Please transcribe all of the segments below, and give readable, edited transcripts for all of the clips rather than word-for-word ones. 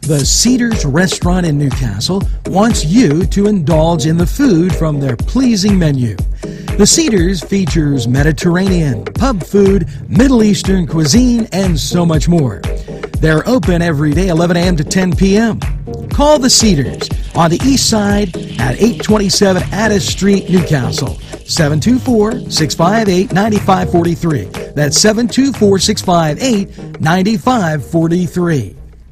The Cedars Restaurant in Newcastle wants you to indulge in the food from their pleasing menu. The Cedars features Mediterranean, pub food, Middle Eastern cuisine, and so much more. They're open every day 11 a.m. to 10 p.m. Call The Cedars on the east side at 827 Addis Street, Newcastle. 724-658-9543. That's 724-658-9543.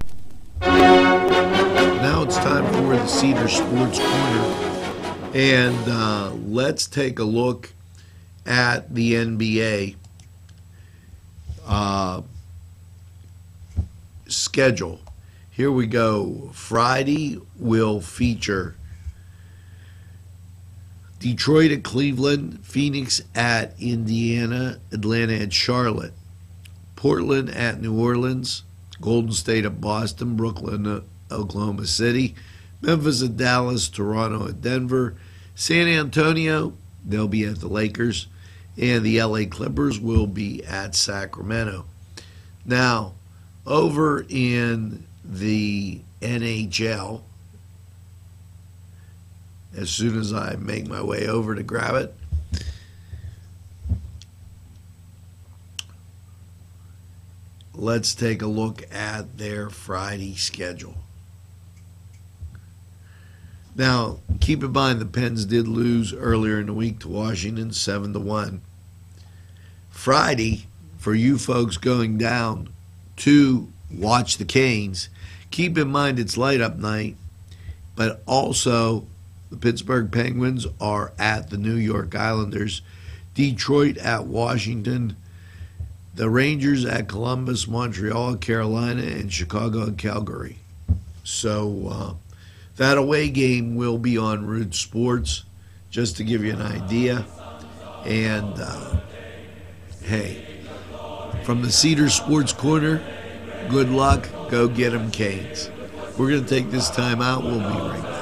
Now it's time for the Cedar Sports Corner. And let's take a look at the NBA schedule. Here we go. Friday will feature Detroit at Cleveland, Phoenix at Indiana, Atlanta at Charlotte, Portland at New Orleans, Golden State at Boston, Brooklyn at Oklahoma City, Memphis at Dallas, Toronto at Denver, San Antonio, they'll be at the Lakers, and the LA Clippers will be at Sacramento. Now, over in the NHL, as soon as I make my way over to grab it, let's take a look at their Friday schedule. Now, keep in mind the Pens did lose earlier in the week to Washington 7-1. Friday, for you folks going down to watch the Canes, keep in mind it's light up night, but also the Pittsburgh Penguins are at the New York Islanders, Detroit at Washington, the Rangers at Columbus, Montreal, Carolina, and Chicago and Calgary. So that away game will be on Root Sports, just to give you an idea. And hey, from the Cedar Sports Corner, good luck. Go get 'em Canes. We're going to take this time out. We'll be right back.